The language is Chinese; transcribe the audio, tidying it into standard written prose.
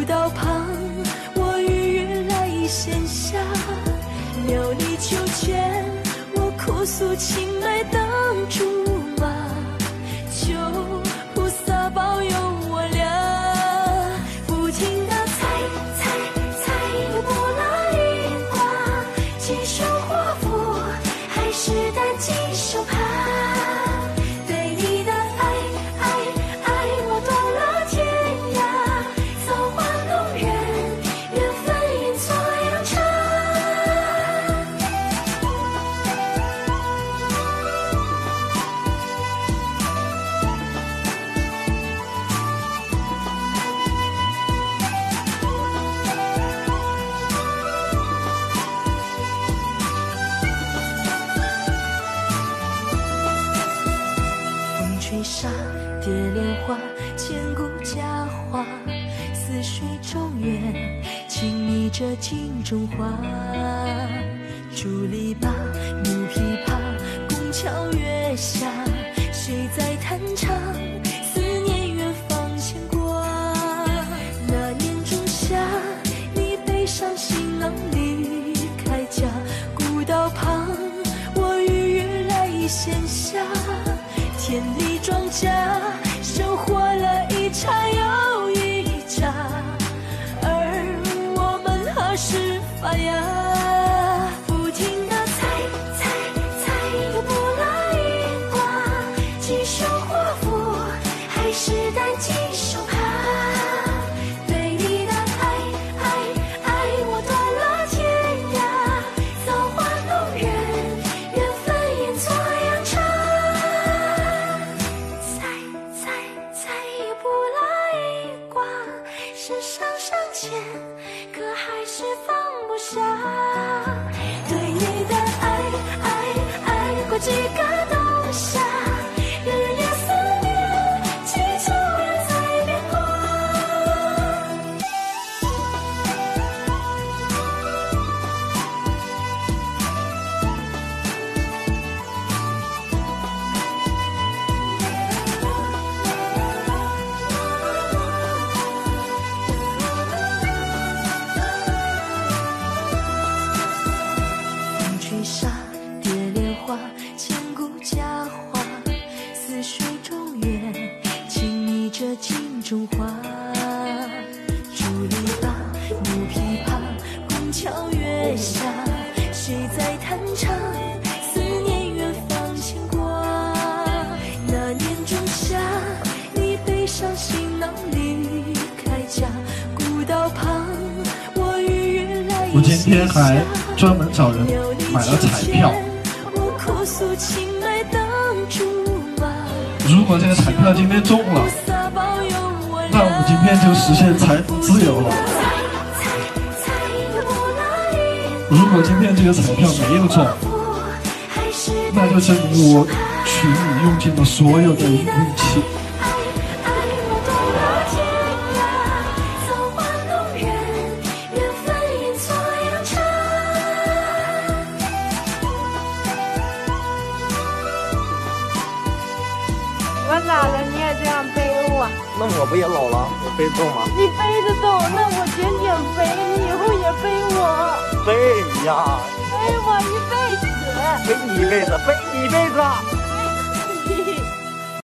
道旁，我与月来闲暇，袅你秋千，我哭诉青梅当竹马，求菩萨保佑我俩，不停地猜又拨了一卦，几手华服还是单几手帕，对你的爱我断了天涯，造化弄人，缘分阴错阳差。风吹沙，蝶莲花，千古佳话，似水中月，轻昵着镜中花。竹篱笆，木琵琶，宫桥月下，谁在弹唱？思念远方牵挂。那年仲夏，你背上行囊离开家，古道旁，我与月来闲暇。田里庄稼收获了一茬又一茬，而我们何时发芽？不停地猜又拨了一卦，几手华服还是单几手帕，对你的爱我断了天涯，造化弄人，缘分阴错阳差。猜又拨了一卦，是上签，可还是放不下。对你的爱过几个冬夏，日夜思念，祈求人在变卦。风吹沙，蝶莲花，千古佳话，似水中月，轻昵着镜中花。竹篱笆，木琵琶，宫桥月下，谁在弹唱？思念远方牵挂。那年仲夏，你背上行囊离开家，古道旁，我与月来我今天还专门找人买了彩票。如果这个彩票今天中了，那我们今天就实现财富自由了。如果今天这个彩票没有中，那就是我取你用尽了所有的运气。 我老了，你也这样背我？ 那我不也老了，我背动吗？ 你背得动，那我减肥，你以后也背我。 背呀！ 背我一辈子。 背你一辈子，背你一辈子。